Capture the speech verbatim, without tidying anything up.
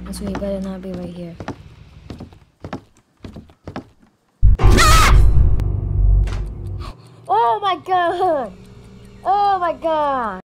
So he better not be right here. Oh my god! Oh my god!